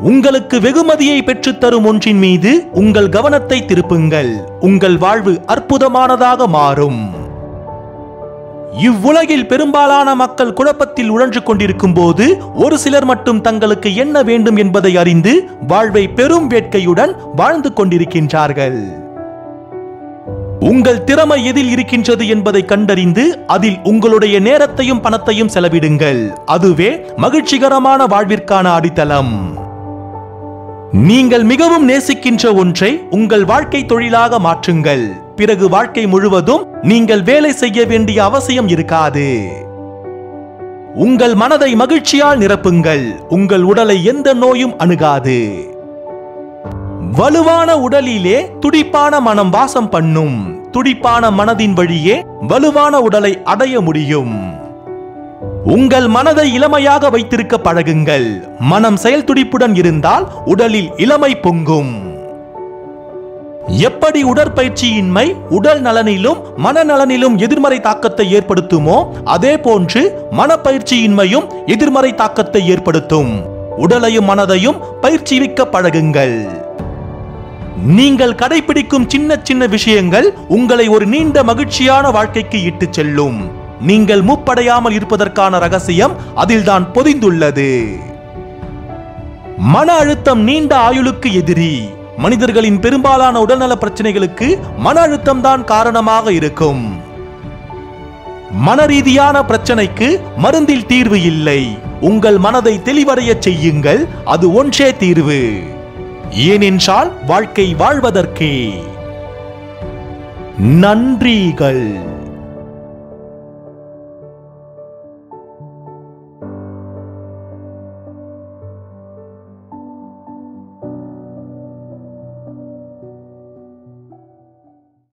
உங்களுக்கு வெகுமதியை பெற்றுத்தரும் ஒன்றின் மீது உங்கள் கவனத்தை திருப்புங்கள். உங்கள் வாழ்வு அற்புதமானதாக மாறும். இவ்வுலகில் பெரும்பாலான மக்கள் குழப்பத்தில் உழன்று கொண்டிருக்கும் போது ஒரு சிலர் மட்டும் தங்களுக்கு என்ன வேண்டும் என்பதை அறிந்து வாழ்வை பெரும் வேட்கையுடன் வாழ்ந்து கொண்டிருக்கின்றார்கள். உங்கள் திறமை எதில் இருக்கின்றது என்பதை கண்டறிந்து அதில் உங்களுடைய நேரத்தையும் பணத்தையும் செலவிடுங்கள். அதுவே மகிழ்ச்சிகரமான வாழ்விற்கான அடித்தளம். நீங்கள் மிகவும் நேசிக்கின்ற ஒன்றை உங்கள் வாழ்க்கை தொழிலாக மாற்றுங்கள். பிறகு வாழ்க்கை முழுவதும் நீங்கள் வேலை செய்ய வேண்டிய அவசியம் இருக்காது. உங்கள் மனதை மகிழ்ச்சியால் நிரப்புங்கள். உங்கள் உடலை எந்த நோயும் அணுகாது. வலுவான உடலிலே துடிப்பான மனம் வாசம் பண்ணும். துடிப்பான மனதின் வழியே வலுவான உடலை அடைய முடியும். உங்கள் மனதை இளமையாக வைத்திருக்க பழகுங்கள். மனம் செயல் துடிப்புடன் இருந்தால் உடலில் இளமை பொங்கும். எப்படி உடற்பயிற்சியின்மை உடல் நலனிலும் மனநலனிலும் எதிர்மறை தாக்கத்தை ஏற்படுத்துமோ அதே போன்று மனப்பயிற்சியின்மையும் எதிர்மறை தாக்கத்தை ஏற்படுத்தும். உடலையும் மனதையும் பயிற்சிவிக்க பழகுங்கள். நீங்கள் கடைபிடிக்கும் சின்ன சின்ன விஷயங்கள் உங்களை ஒரு நீண்ட மகிழ்ச்சியான வாழ்க்கைக்கு இட்டு செல்லும். நீங்கள் மூப்படையாமல் இருப்பதற்கான ரகசியம் அதில்தான் பொதிந்துள்ளது. மன அழுத்தம் நீண்ட ஆயுளுக்கு எதிரி. மனிதர்களின் பெரும்பாலான உடல்நல பிரச்சனைகளுக்கு மன அழுத்தம் தான் காரணமாக இருக்கும். மனரீதியான பிரச்சனைக்கு மருந்தில் தீர்வு இல்லை. உங்கள் மனதை தெளிவடைய செய்யுங்கள். அது ஒன்றே தீர்வு. ஏனென்றால் வாழ்க்கை வாழ்வதற்கே. நன்றிகள்.